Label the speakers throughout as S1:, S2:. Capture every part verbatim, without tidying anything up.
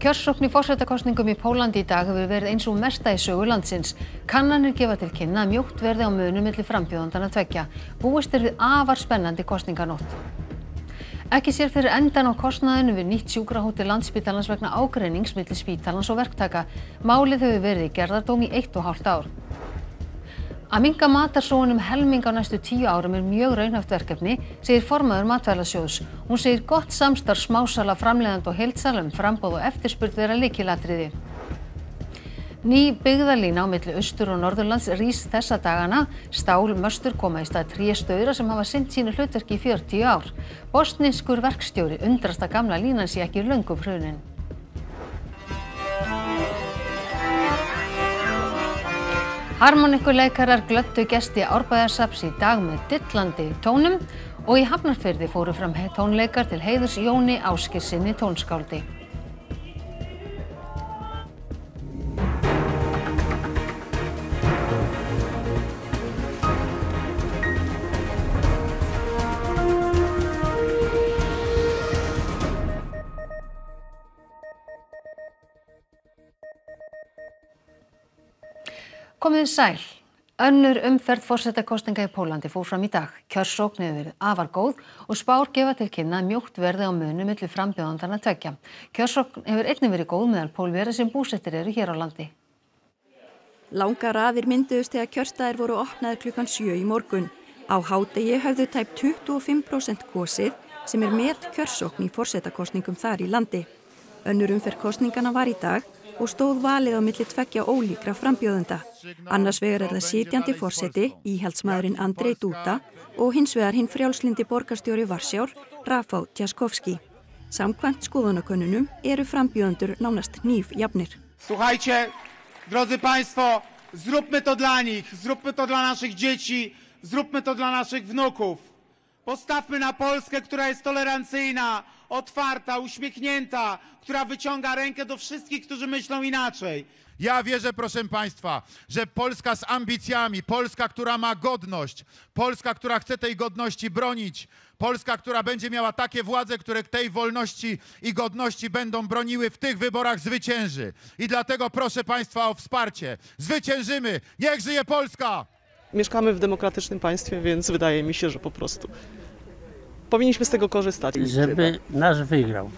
S1: Kjörsókn í forsetakosningum í Póllandi í dag hefur verið eins og mesta í sögu landsins. Kannanir gefa til kynna að mjótt verði á munum milli frambjóðandanna tveggja. Búist er við afar spennandi kosninganótt. Ekki sér fyrir endan á kostnaðinu við nýtt sjúkrahótel Landspítalans vegna ágreinings milli spítalans og verktaka. Málið hefur verið í gerðardóm í eitt og hálft ár. Að minnka matarsóun um helming á næstu tíu árum er mjög raunhæft verkefni, segir formaður Matvælasjóðs. Hún segir gott samstarf smásala, framleiðanda og heildsala um framboð og eftirspurn vera lykilatriði. Ný byggðalína á milli Austur- og Norðurlands rís þessa dagana. Stálmöstur koma í stað tréstaura sem hafa sinnt sínu hlutverki í fjörutíu ár. Bosnískur verkstjóri undrast að gamla línan sé ekki löngu hrunin. Harmonikuleikarar glöddu gesti Árbæjarsafns í dag með dillandi tónum og í Hafnarfirði fóru fram tónleikar til heiðurs Jóni Ásgeirssyni tónskáldi. Komið sæl. Önnur umferð forsetakosninga í Póllandi fór fram í dag. Kjörsókn hefur verið afar góð og spár gefa til kynna að mjótt verði á munum milli frambjóðandanna tveggja. Kjörsókn hefur einnig verið góð meðal Pólverja sem búsettir eru hér á landi.
S2: Langar raðir mynduðust þegar kjörstaðir voru opnaðir klukkan sjö í morgun. Á hádegi höfðu tæp tuttugu og fimm prósent kosið sem er met kjörsókn í forsetakosningum þar í landi. Önnur umferð kosningana var í dag og stóð valið á milli tveggja ólíkra frambjóðenda. Annars vegar er það sitjandi forseti, íhaldsmaðurinn Andrzej Duda og hins vegar hinn frjálslyndi borgarstjóri Varsjár, Rafał Trzaskowski. Samkvæmt skoðanakönnunum eru frambjóðendur nánast hnífjafnir.
S3: Słuchajcie, drodzy Państwo, zróbmy to dla nich, zróbmy to dla naszych dzieci, zróbmy to dla naszych wnuków. Postawmy na Polskę, która jest tolerancyjna, otwarta, uśmiechnięta, która wyciąga rękę do wszystkich, którzy myślą inaczej.
S4: Ja wierzę, proszę Państwa, że Polska z ambicjami, Polska, która ma godność, Polska, która chce tej godności bronić, Polska, która będzie miała takie władze, które tej wolności i godności będą broniły, w tych wyborach zwycięży. I dlatego proszę Państwa o wsparcie. Zwyciężymy! Niech żyje Polska!
S5: Mieszkamy w demokratycznym państwie, więc wydaje mi się, że po prostu powinniśmy z tego korzystać.
S6: Żeby nasz wygrał.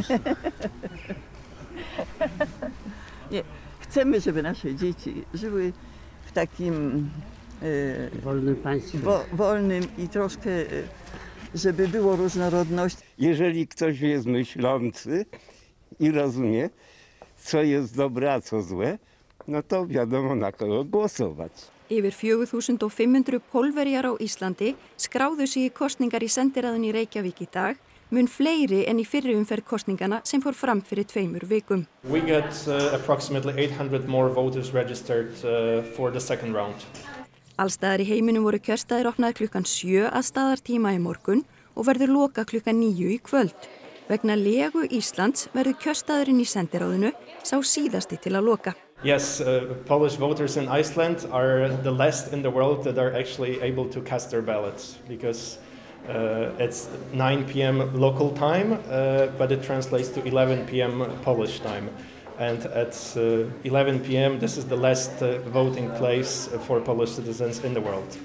S7: Nie, chcemy, żeby nasze dzieci żyły w takim e,
S6: wolnym państwie.
S7: Wo, wolnym i troszkę, e, żeby było różnorodność.
S8: Jeżeli ktoś jest myślący i rozumie, co jest dobre, a co złe, no to wiadomo, na kogo głosować.
S2: Yfir fjögur þúsund og fimm hundruð Pólverjar á Íslandi skráðu sig í kosningar í sendiráðinu í Reykjavík í dag, mun fleiri en í fyrri umferð kosningana sem fór fram fyrir tveimur vikum.
S9: We get uh, approximately eight hundred more voters registered uh, for the second round.
S2: Allstaðar í heiminum voru kjörstaðir opnaðir klukkan sjö að staðartíma í morgun og verður loka klukkan níu í kvöld. Vegna legu Íslands verður kjörstaðurinn í sendiráðinu sá síðasti til að loka.
S9: Yes, uh, Polish voters in Iceland are the last in the world that are actually able to cast their ballots because uh, it's nine p m local time, uh, but it translates to eleven p m Polish time. And at uh, eleven p m this is the last uh, voting place for Polish citizens in the world.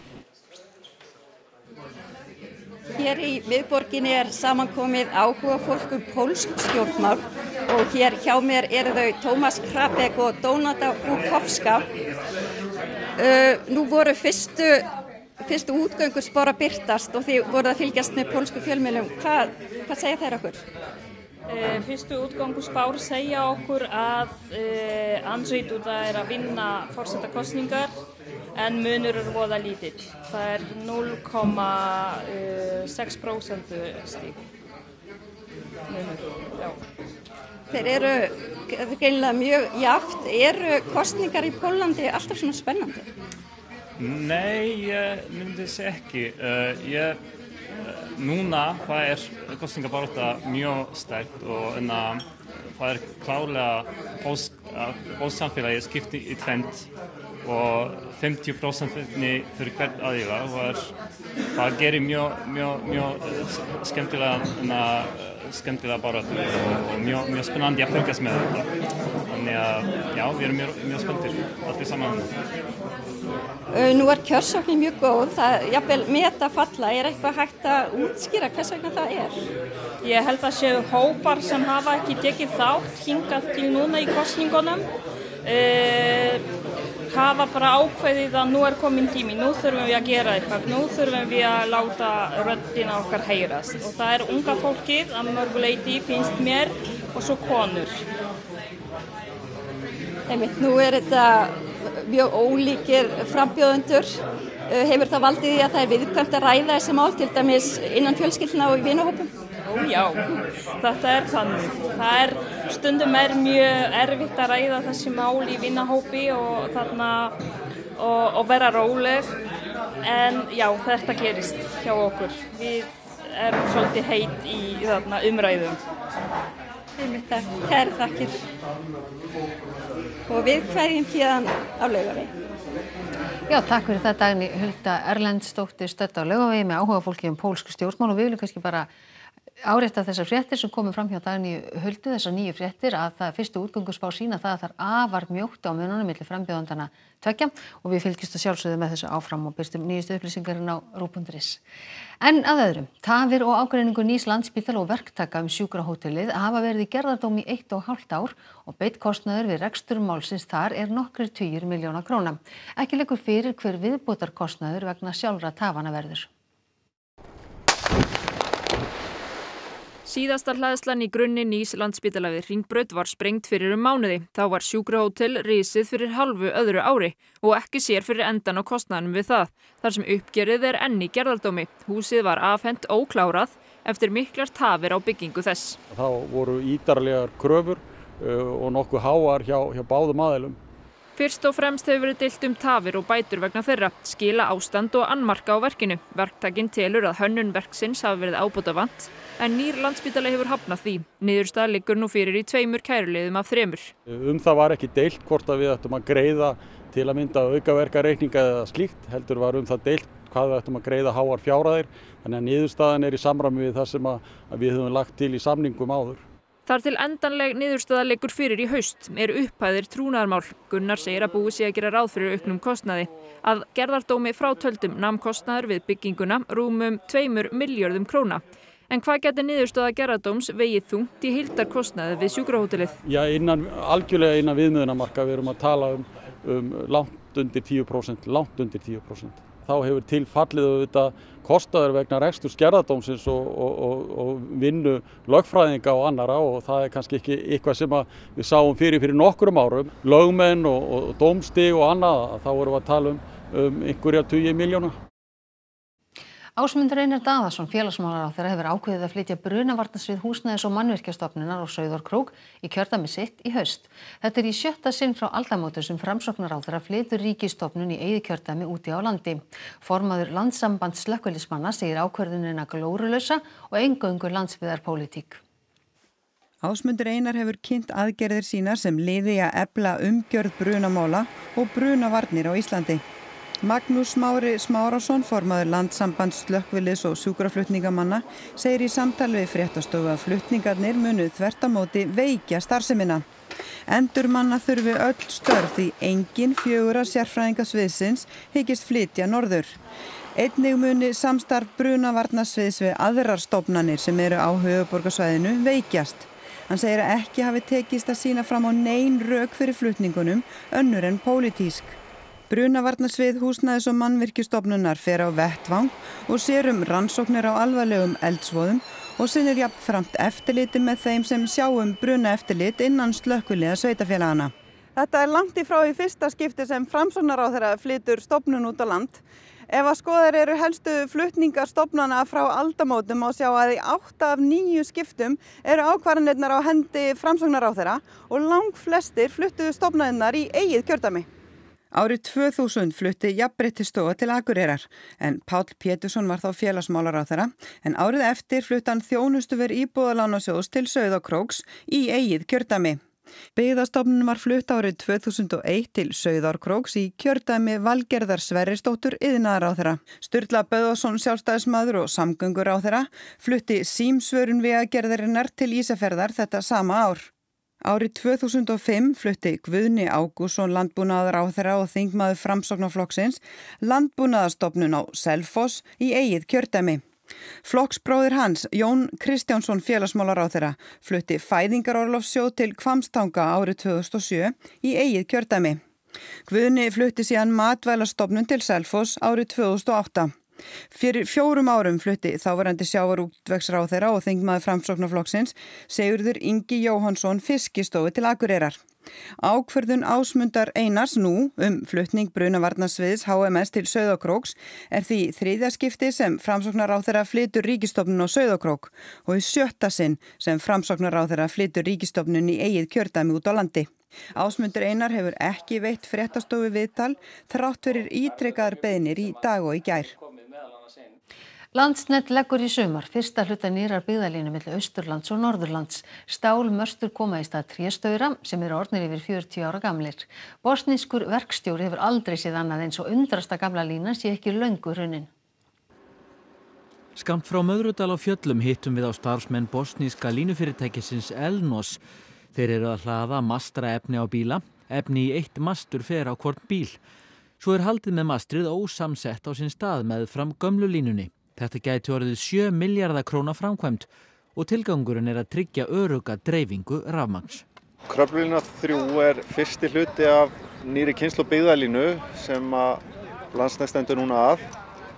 S2: Hér í miðborginni er samankomið áhuga fólk um pólsk stjórnmál og hér hjá mér eru þau Tómas Hrabek og Donata Bukowska. Uh, nú voru fyrstu, fyrstu útgöngur spár að birtast og þið voruð að fylgjast með pólsku fjölmiðlum. Hvað, hvað segja þeir okkur?
S10: Uh, fyrstu útgöngur spár segja okkur að uh, Andrzej Duda er að vinna forsetakosningar en munur er voða lítill. Það er núll komma sex prósent stig. Munur, já.
S2: Þeir eru greinilega mjög jafnt. Eru kosningar í Póllandi alltaf svona spennandi?
S11: Nei, ég myndi segja ekki. Uh, ég, uh, núna það er kosningabarátta mjög sterkt og enna, það er klárlega pólsk samfélagi skipti í trend og fimmtíu prósent fyrir hvern aðila og er það gerir mjög, mjög, mjög skemmtilega, skemmtilega baráttu og, og mjög, mjög spennandi að fylgjast með þetta. Þannig að já, við erum mjög, mjög spenntir allir saman.
S2: Nú er kjörsóknin mjög góð, það jafnvel meta falla, er eitthvað hægt að útskýra hvers vegna það er?
S10: Ég held að séu hópar sem hafa ekki tekið þátt hingað til núna í kosningunum. E, hafa bara ákveðið að nú er komin tími, nú þurfum við að gera eitthvað, nú þurfum við að láta röddina okkar heyrast. Og það er unga fólkið að mörgu leyti finnst mér og svo konur.
S2: Einmitt, nú er þetta mjög ólíkir frambjóðendur. Hefur það valdið því að það er viðkvæmt að ræða þessi mál til dæmis innan fjölskyldna og í vinahópum?
S10: Ó já, þetta er þannig. Það er stundum er mjög erfitt að ræða þessi mál í vinahópi og þarna og, og vera róleg. En já, þetta gerist hjá okkur. Við erum svolítið heit í þarna umræðum.
S2: Einmitt það, kærar þakkir. Og við hverjum héðan á Laugavegi.
S1: Já, takk fyrir það Dagný Hulda Erlendsdóttir stödd á Laugavegi með áhuga fólki um pólsk stjórnmál og við viljum kannski bara árétta þessar fréttir sem komu fram hjá Dagný Huldu, þessar nýju fréttir að það fyrstu útgönguspá sína það að það er afar mjótt á mununum milli frambjóðandana tveggja og við fylgjumst að sjálfsögðu með þessu áfram og birtum nýjustu upplýsingarinn á ruv punktur is. En að öðrum, tafir og ágreiningu nýs Landspítala og verktaka um sjúkrahótelið hafa verið í gerðardóm í eitt og hálft ár og beinn kostnaður við rekstur málsins þar er nokkrir tugir milljóna króna. Ekki liggur fyrir hver viðbótarkostnaður vegna sjálfra tafana verður.
S12: Síðasta hleðslan í grunni nýs Landspítala við Hringbraut var sprengt fyrir um mánuði. Þá var sjúkrahótel risið fyrir halvu öðru ári og ekki sér fyrir endan á kostnaðinum við það, þar sem uppgerið er enn í gerðardómi. Húsið var afhent óklárað eftir miklar tafir á byggingu þess.
S13: Þá voru ítarlegar kröfur og nokkuð háar hjá, hjá báðum aðilum.
S12: Fyrst og fremst hefur verið deilt um tafir og bætur vegna þeirra, skila ástand og annmarka á verkinu. Verktakinn telur að hönnun verksins hafi verið ábótavant, en nýr Landspítali hefur hafnað því. Niðurstaða liggur nú fyrir í tveimur kæruliðum af þremur.
S13: Um það var ekki deilt hvort að við ættum að greiða til að mynda aukaverkareikninga eða slíkt, heldur var um það deilt hvað við ættum að greiða háar fjárhæðir, þannig að niðurstaðan er í samræmi við það sem að við höfum lagt til í samningum áður.
S12: Þar til endanleg niðurstaða liggur fyrir í haust er upphæðir trúnaðarmál. Gunnar segir að búið sé að gera ráð fyrir auknum kostnaði. Að gerðardómi frátöldum nam kostnaður við bygginguna rúmum tveimur milljörðum króna. En hvað gæti niðurstaða gerðardóms vegið þungt í heildarkostnaði við sjúkrahótelið?
S13: Já, innan, algjörlega innan viðmiðunarmarka við erum að tala um, um langt undir tíu prósent, langt undir tíu prósent. Þá hefur til fallið auðvitað kostnaður vegna reksturs gerðardómsins og, og, og, og vinnu lögfræðinga og annara og það er kannski ekki eitthvað sem við sáum fyrir fyrir nokkrum árum. Lögmenn og, og dómstig og annað, þá vorum við að tala um, um einhverja tugi milljóna.
S1: Ásmundur Einar Daðason, félagsmálaráðherra, hefur ákveðið að flytja brunavarnasvið Húsnæðis- og mannvirkjastofnunar á Sauðárkrók í kjördæmi sitt í haust. Þetta er í sjötta sinn frá aldamótum sem Framsóknarráðherra flytur ríkisstofnun í eyðikjördæmi úti á landi. Formaður Landssambands slökkviliðsmanna segir ákvörðunina glórulausa og eingöngu landsbyggðarpólitík.
S14: Ásmundur Einar hefur kynnt aðgerðir sínar sem liði að efla umgjörð brunamála og brunavarnir á Íslandi. Magnús Smári Smárásson, formaður Landssambands slökkviliðs- og sjúkraflutningamanna, segir í samtali við fréttastofu að flutningarnir munu þvert á móti veikja starfsemina. Endurmanna þurfi öll störf því engin fjögurra sérfræðinga sviðsins hyggist flytja norður. Einnig muni samstarf brunavarnasviðs við aðrar stofnanir sem eru á höfuðborgarsvæðinu veikjast. Hann segir að ekki hafi tekist að sýna fram á nein rök fyrir flutningunum önnur en pólitísk. Brunavarnasvið Húsnæðis- og mannvirkjastofnunar fer á vettvang og sér um rannsóknir á alvarlegum eldsvoðum og sinnir jafnframt eftirliti með þeim sem sjá um brunaeftirlit innan slökkviliða sveitarfélagana.
S15: Þetta er langt í frá í fyrsta skipti sem Framsóknarráðherra flytur stofnun út á land. Ef að skoðar eru helstu flutningar stofnana frá aldamótum og sjá að í átta af níu skiptum eru ákvarðanirnar á hendi Framsóknarráðherra og langflestir fluttuðu stofnanirnar í eigið kjördæmi.
S14: Árið tvö þúsund flutti Jafnréttisstofa til Akureyrar en Páll Pétursson var þá félagsmálaráðherra en árið eftir flutti hann þjónustuver Íbúðalánasjóðs til Sauðárkróks í eigið kjördæmi. Byggðastofnun var flutt árið tvö þúsund og eitt til Sauðárkróks í kjördæmi Valgerðar Sverrisdóttur iðnaðarráðherra. Sturla Böðvarsson sjálfstæðismaður og samgönguráðherra flutti símsvörun Vegagerðarinnar til Ísafjarðar þetta sama ár. Árið tvö þúsund og fimm flutti Guðni Ágústsson landbúnaðarráðherra og þingmaður Framsóknarflokksins Landbúnaðarstofnun á Selfoss í eigið kjördæmi. Flokksbróðir hans, Jón Kristjánsson félagsmálaráðherra, flutti fæðingarorlofssjóð til Hvammstanga árið tvö þúsund og sjö í eigið kjördæmi. Guðni flutti síðan Matvælastofnun til Selfoss árið tvö þúsund og átta. Fyrir fjórum árum flutti þáverandi sjávarútvegsráðherra og þingmaður Framsóknarflokksins Sigurður Ingi Jóhannsson Fiskistofu til Akureyrar. Ákvörðun Ásmundar Einars nú um flutning brunavarnasviðs H M S til Sauðárkróks er því þriðja skipti sem Framsóknarráðherra flytur ríkisstofnun á Sauðárkrók og í sjötta sinn sem Framsóknarráðherra flytur ríkisstofnun í eigið kjördæmi út á landi. Ásmundur Einar hefur ekki veitt fréttastofu viðtal þrátt fyrir ítrekaðar beiðnir í dag og í gær.
S1: Landsnet leggur í sumar fyrsta hluta nýrrar byggðalínu milli Austurlands og Norðurlands. Stálmöstur koma í stað tréstaura sem eru orðnir yfir fjörutíu ára gamlir. Bosnískur verkstjóri hefur aldrei séð annað eins og undrasta gamla línan sé ekki löngu runnin.
S16: Skammt frá Möðrudal á Fjöllum hittum við á starfsmenn bosníska línufyrirtækisins Elnos. Þeir eru að hlaða mastra efni á bíla, efni í eitt mastur fer á hvort bíl. Svo er haldið með mastrið ósamsett á sinn stað með fram gömlu línunni. Þetta gæti orðið sjö milljarða króna framkvæmd og tilgangurinn er að tryggja örugga dreifingu rafmagns.
S17: Kröflulína þrjú er fyrsti hluti af nýri kynslóð byggðalínu sem að Landsnet stendur núna að.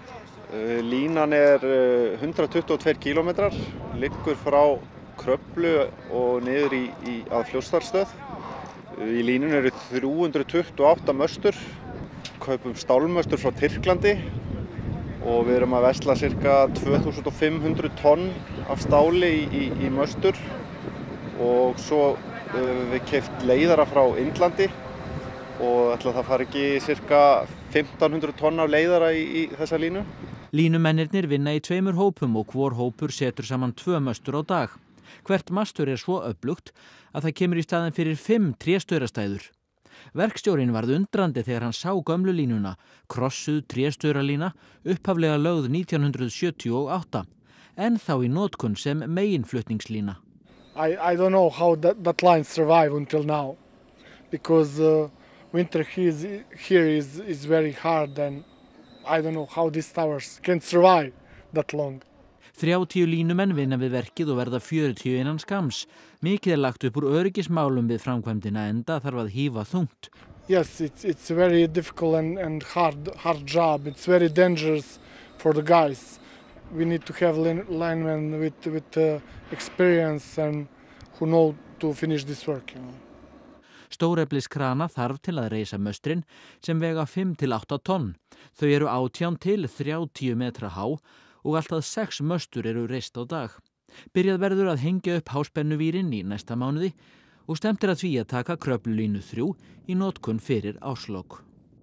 S17: Línan er hundrað tuttugu og tveir kílómetrar, liggur frá Kröflu og niður í, í að Fljótsdalsstöð. Í línunni eru þrjú hundruð tuttugu og átta möstur, kaupum stálmöstur frá Tyrklandi og við erum að versla sirka tvö þúsund fimm hundruð tonn af stáli í, í, í möstur og svo uh, við keypt leiðara frá Indlandi og ætla það fari ekki sirka fimmtán hundruð tonn af leiðara í, í þessa línu.
S16: Línumennirnir vinna í tveimur hópum og hvor hópur setur saman tvö möstur á dag. Hvert mastur er svo öflugt að það kemur í staðinn fyrir fimm tréstaurastæður. Verkstjórinn varð undrandi þegar hann sá gömlu línuna, krossuð tréstauralína, upphaflega lögð nítján hundruð sjötíu og átta, en þá í notkun sem meginflutningslína.
S18: I, I don't know how that, that line survived until now, because uh, winter here is, here is, is very hard and I don't know how these towers can survive that long.
S16: þrjátíu línumenn vinna við verkið og verða fjörutíu innan skams. Mikið er lagt upp úr öryggismálum við framkvæmdina enda þarf að hífa þungt.
S18: Yes, it's, it's a very difficult and, and hard, hard job. It's very dangerous for the guys. We need to have linemen with, with uh, experience and who know to finish this work. You know.
S16: Stórefliskrana þarf til að reisa möstrin sem vega fimm til átta tonn. Þau eru átján til þrjátíu metra há og alltaf sex möstur eru reist á dag. Byrjað verður að hengja upp háspennuvírin í næsta mánuði og stemt er að því að taka Kröflulínu þrjú í notkun fyrir árslok.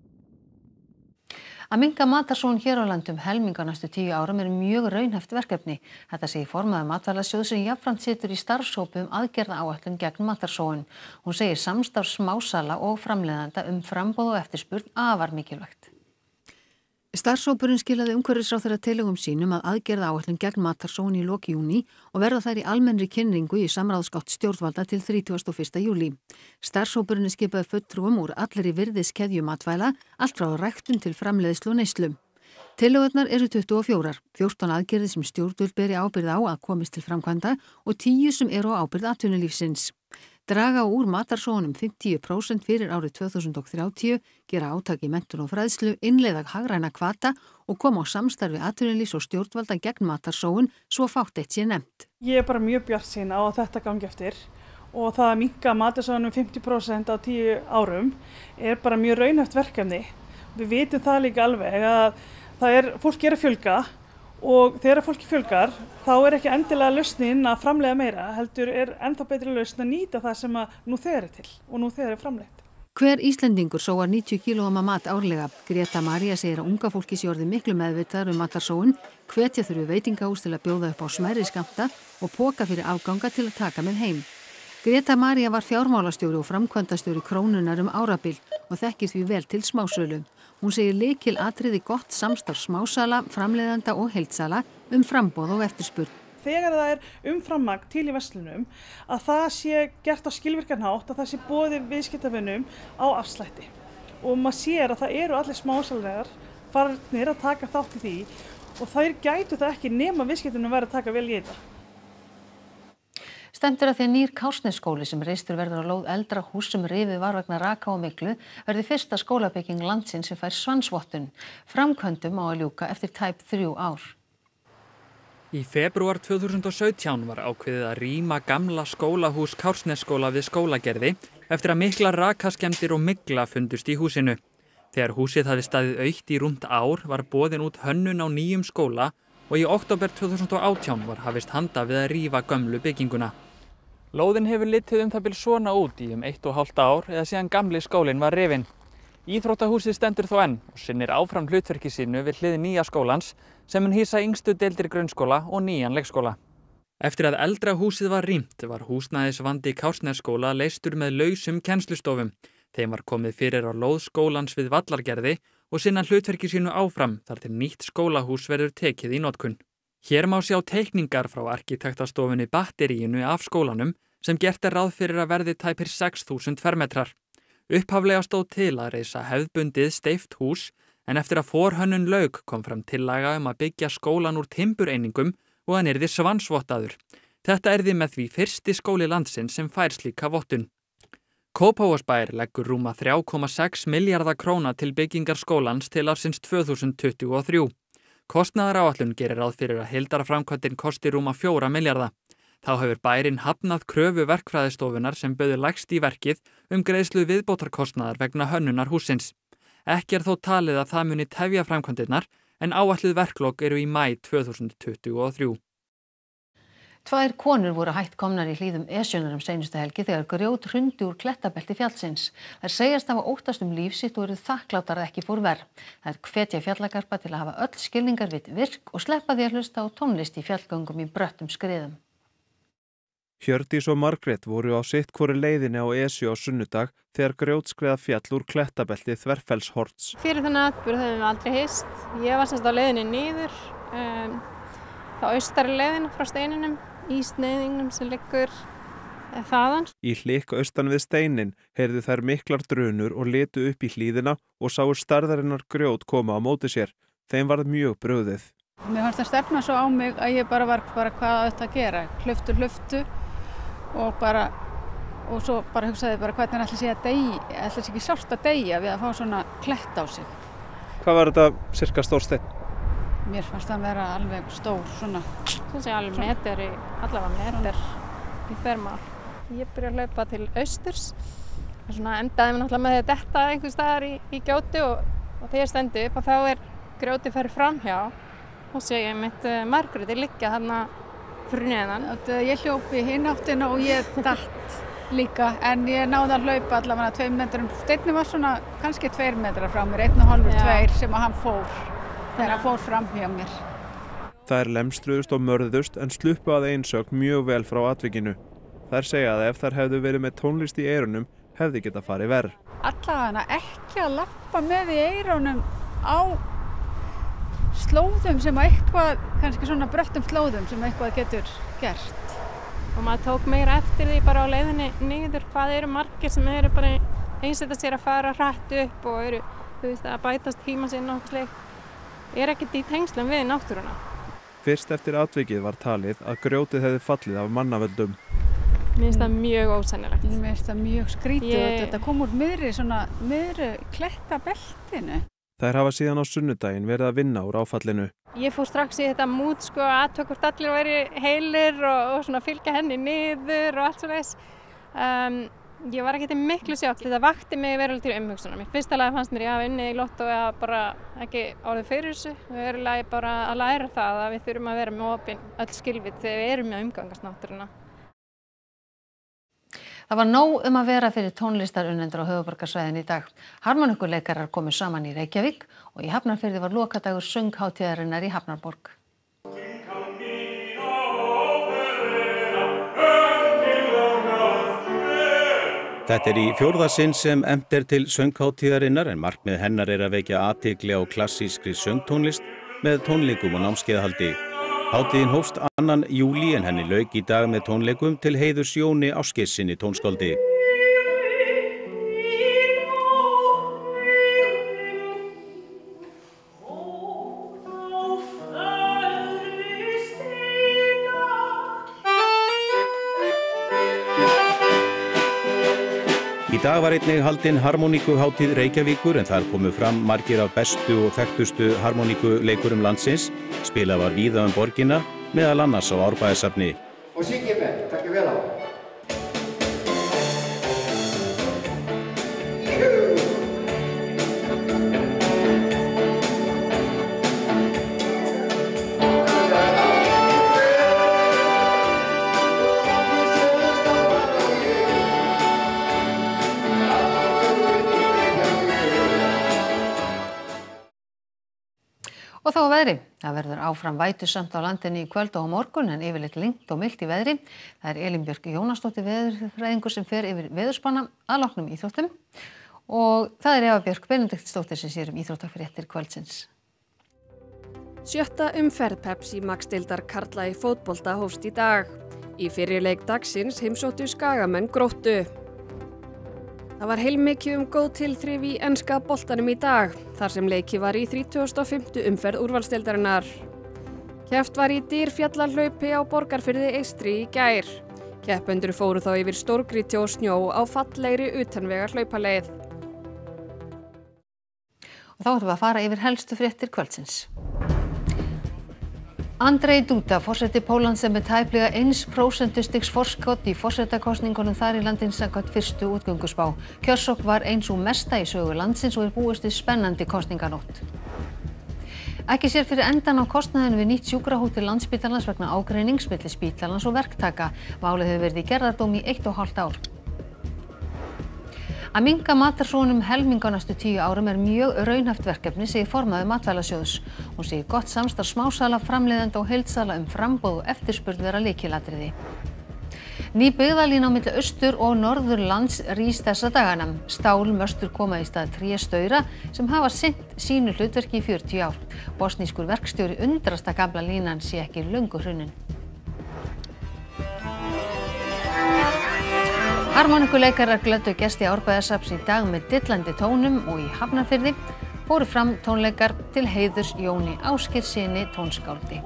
S1: Að minnka matarsóun hér á landi um helming á næstu tíu árum er mjög raunhæft verkefni. Þetta segir formaður Matvælasjóðs sem jafnframt situr í starfshópi um aðgerðaáætlun gegn matarsóun. Hún segir samstarf smásala og framleiðanda um framboð og eftirspurn afar mikilvægt. Starfshópurinn skilaði umhverfisráðherra tillögum sínum að aðgerðaáætlun gegn matarsóun í lok júní og verða þær í almennri kynningu í samráðsgátt stjórnvalda til þrítugasta og fyrsta júlí. Starfshópurinn skipaði fulltrúum úr allri virðiskeðju matvæla, allt frá ræktun til framleiðslu og neyslu. Tillögurnar eru tuttugu og fjórar, fjórtán aðgerðir sem stjórnvöld beri ábyrgð á að komist til framkvæmda og tíu sem eru á ábyrgð atvinnulífsins. Draga úr matarsóun um fimmtíu prósent fyrir árið tvö þúsund og þrjátíu, gera átak í menntun og fræðslu, innleiða hagræna hvata og koma á samstarfi atvinnulífs og stjórnvalda gegn matarsóun svo fátt eitt sé nefnt.
S19: Ég er bara mjög bjartsýn á að þetta gangi eftir og það að minnka matarsóun um fimmtíu prósent á tíu árum er bara mjög raunhæft verkefni. Við vitum það líka alveg að það er, fólk er að fjölga og þegar fólki fjölgar þá er ekki endilega lausnin að framleiða meira, heldur er ennþá betri lausn að nýta það sem að nú þegar er til og nú þegar er framleitt.
S1: Hver Íslendingur sóar níutíu kílógrömm af mat árlega. Greta María segir að unga fólki sé orðið miklu meðvitaðar um matarsóun, hvetja þurfi veitingahús til að bjóða upp á smærri skammta og poka fyrir afganga til að taka með heim. Greta María var fjármálastjóri og framkvæmdastjóri Krónunnar um árabil og þekkir því vel til smásölu. Hún segir lykil atriði gott samstarf smásala, framleiðanda og heildsala um framboð og eftirspurn.
S19: Þegar það er umframmagn til í verslunum að það sé gert á skilvirkan hátt, að það sé boðið viðskiptavinum á afslætti. Og maður sér að það eru allir smásalarar farnir að taka þátt í því og þær gætu það ekki nema viðskiptavinum væri að taka vel í þetta.
S1: Stefnt er að því að nýr Kársnesskóli sem reistur verður á lóð eldra húss sem rifið var vegna raka og myglu verði fyrsta skólabygging landsins sem fær svansvottun. Framkvæmdum á að ljúka eftir tæp þrjú ár.
S20: Í febrúar tvö þúsund og sautján var ákveðið að rýma gamla skólahús Kársnesskóla við Skólagerði eftir að miklar rakaskemmdir og mygla fundust í húsinu. Þegar húsið hafði staðið autt í rúmt ár var boðin út hönnun á nýjum skóla og í október tvö þúsund og átján var hafist handa við að rífa gömlu bygginguna.
S16: Lóðin hefur litið um það bil svona út í um eitt og hálft ár eða síðan gamli skólinn var rifinn. Íþróttahúsið stendur þó enn og sinnir áfram hlutverki sínu við hlið nýja skólans sem mun hýsa yngstu deildir grunnskóla og nýjan leikskóla.
S20: Eftir að eldra húsið var rýmt var húsnæðisvandi Kársnesskóla leystur með lausum kennslustofum. Þeim var komið fyrir á lóð skólans við Vallargerði og sinna hlutverki sínu áfram þar til nýtt skólahús verður tekið í notkun. Hér má sjá teikningar frá arkitektastofunni Batteríinu af skólanum sem gert er ráð fyrir að verði tæpir sex þúsund fermetrar. Upphaflega stóð til að reisa hefðbundið steypt hús en eftir að forhönnun lauk kom fram tillaga um að byggja skólan úr timbureiningum og hann yrði svansvottaður. Þetta yrði með því fyrsti skóli landsins sem fær slíka vottun. Kópavogsbær leggur rúma þrjá komma sex milljarða króna til byggingar skólans til ársins tvö þúsund tuttugu og þrjú. Kostnaðaráætlun gerir ráð fyrir að heildarframkvæmdin kosti rúma fjóra milljarða. Þá hefur bærinn hafnað kröfu verkfræðistofunar sem bauð lægst í verkið um greiðslu viðbótarkostnaðar vegna hönnunar hússins. Ekki er þó talið að það muni tefja framkvæmdirnar en áætluð verklok eru í maí tvö þúsund tuttugu og þrjú.
S1: Tvær konur voru hætt komnar í hlíðum Esjunnar um seinustu helgi þegar grjót hrundi úr klettabelti fjallsins. Þær segjast hafa óttast um líf sitt og eru þakklátar að ekki fór verr. Þær hvetja fjallagarpa til að hafa öll skilningarvit virk og sleppa því að hlusta á tónlist í fjallgöngum í bröttum skriðum.
S21: Hjördís og Margrét voru á sitt hvori leiðinni á Esju á sunnudag þegar grjótskriða fjall úr klettabelti Þverfellshorns.
S22: Fyrir þennan atburð höfum við aldrei hist. Ég var semst á leiðinni niður, um, á austari leiðinni frá steininum, í sneiðingnum sem liggur þaðan.
S21: Í hlikk austan við steinin heyrðu þær miklar drunur og litu upp í hlíðina og sáu stærðarinnar grjót koma á móti sér. Þeim varð mjög brugðið.
S23: Mér fannst það stefna svo á mig að ég bara var bara hvað á þetta að gera. Hluftu, hluftu og bara og svo bara hugsaði bara hvernig ætli sé að deyja, ætli sé ekki sárt að deyja við að fá svona klett á sig.
S21: Hvað var þetta sirka stór steinn?
S23: Mér fannst það vera alveg stór svona.
S22: Svo sé alveg meter í, allavega meter í þvermál. Ég byrja að hlaupa til austurs. Svona endaði mér náttúrulega með því að detta einhvers staðar í, í gjóti og, og þegar ég stendi upp og þá er grjóti farið framhjá og sé ég mitt uh, Margréti liggja þarna fyrir neðan.
S23: Ég hljóp í hinn áttina og ég datt líka en ég náði að hlaupa allavega tveim metrum. Steinninn var svona kannski tveir metrar frá mér, einn og hálfur, tveir sem að hann fór. Þegar hann fór fram hjá mér.
S21: Þær lemstruðust og mörðust en sluppu að einsögn mjög vel frá atvikinu. Þær segja að ef þær hefðu verið með tónlist í eyrunum hefði getað farið verr.
S23: Allavega ekki að lappa með í eyrunum á slóðum sem að eitthvað, kannski svona bröttum slóðum sem eitthvað getur gert.
S22: Og maður tók meira eftir því bara á leiðinni niður hvað eru margir sem eru bara einsetta sér að fara hratt upp og eru, þú veist, að bætast tíma sinn og eitthvað slikt. Er ekkert í tengslum við náttúruna.
S21: Fyrst eftir atvikið var talið að grjótið hefði fallið af mannavöldum.
S22: Mér finnst það mjög ósennilegt.
S23: Mér finnst það mjög skrítið ég... og þetta kom úr miðri svona miðri klettabeltinu.
S21: Þær hafa síðan á sunnudaginn verið að vinna úr áfallinu.
S22: Ég fór strax í þetta mút sko að hvort allir væri heilir og, og svona fylgja henni niður og allt svoleiðis. Um, Ég var ekkert í miklu sjokk, þetta vakti mig verulega til umhugsunar. Mér fyrsta lagi fannst mér ég hafa unnið í lottó eða bara ekki orðið fyrir þessu. Verulega bara að læra það að við þurfum að vera með opin öll skilvit þegar við erum með að umgangast náttúruna.
S1: Það var nóg um að vera fyrir tónlistarunnendur á höfuðborgarsvæðinu í dag. Harmonikkuleikarar komu saman í Reykjavík og í Hafnarfirði var lokadagur sönghátíðarinnar í Hafnarborg.
S3: Þetta er í fjórða sinn sem efnt er til sönghátíðarinnar en markmið hennar er að vekja athygli á klassískri söngtónlist með tónleikum og námskeiðahaldi. Hátíðin hófst annan júlí en henni lauk í dag með tónleikum til heiðurs Jóni Ásgeirssyni tónskáldi. Í dag var einnig haldin harmoníkuhátíð Reykjavíkur en þar komu fram margir af bestu og þekktustu harmoníkuleikurum landsins. Spilað var víða um borgina, meðal annars á Árbæjarsafni.
S4: Og syngið með, takk vel á.
S1: Og þá að veðri. Það verður áfram vætusamt á landinu í kvöld og á morgun en yfirleitt lygnt og milt í veðri. Það er Elín Björk Jónasdóttir veðurfræðingur sem fer yfir veðurspána að loknum íþróttum. Og það er Eva Björk Benediktsdóttir sem sér um íþróttafréttir kvöldsins.
S5: Sjötta umferð Pepsi Max-deildar karla í fótbolta hófst í dag. Í fyrri leik dagsins heimsóttu Skagamenn Gróttu. Það var heilmikið um góð tilþrif í enska boltanum í dag, þar sem leikið var í þrítugasta og fimmta umferð úrvalsdeildarinnar. Keppt var í Dýrfjallahlaupi á Borgarfirði eystri í gær. Keppendur fóru þá yfir stórgrýti og snjó á fallegri utanvega hlaupaleið.
S1: Og þá ætlum við að fara yfir helstu fréttir kvöldsins. Andrzej Duda, forseti Póllands sem er tæplega eins prósentustigs forskot í forsetakosningunum þar í landinu samkvæmt fyrstu útgönguspá. Kjörsókn var ein sú mesta í sögu landsins og er búist við spennandi kosninganótt. Ekki sér fyrir endan á kostnaðinn við nýtt sjúkrahótel Landspítalans vegna ágreinings milli spítalans og verktaka. Málið hefur verið í gerðardómi í eitt og hálft ár. Að minnka matarsóun helming á næstu tíu árum er mjög raunhæft verkefni, segir formaður Matvælasjóðs. Hún segir gott samstarf smásala, framleiðenda og heildsala um framboð og eftirspurn vera lykilatriði. Ný byggðalína á milli austur- og norðurlands rís þessa dagana. Stálmöstur koma í stað tréstaura sem hafa sinnt sínu hlutverki í fjörutíu ár. Bosnískur verkstjóri undrast að gamla línan sé ekki löngu hrunin. Harmonikuleikarar glöddu gesti Árbæjarsafns í dag með dillandi tónum og í Hafnarfirði fóru fram tónleikar til heiðurs Jóni Ásgeirssyni tónskáldi.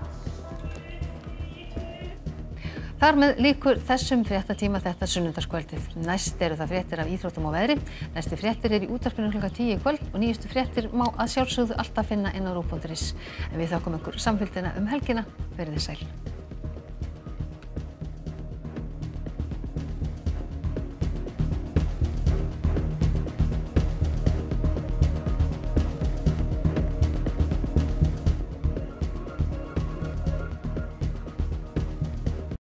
S1: Þar með lýkur þessum fréttatíma þetta sunnudagskvöldið. Næst eru það fréttir af íþróttum og veðri. Næstu fréttir eru í útvarpinu klukkan tíu í kvöld og nýjustu fréttir má að sjálfsögðu alltaf finna inn á ruv punktur is. En við þökkum ykkur samfylgdina um helgina. Verið þið sæl.